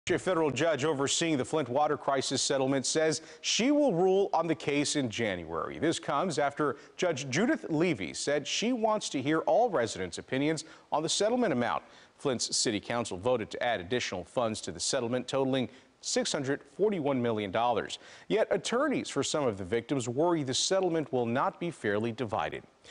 A federal judge overseeing the Flint water crisis settlement says she will rule on the case in January. This comes after Judge Judith Levy said she wants to hear all residents' opinions on the settlement amount. Flint's city council voted to add additional funds to the settlement, totaling $641 million. Yet attorneys for some of the victims worry the settlement will not be fairly divided.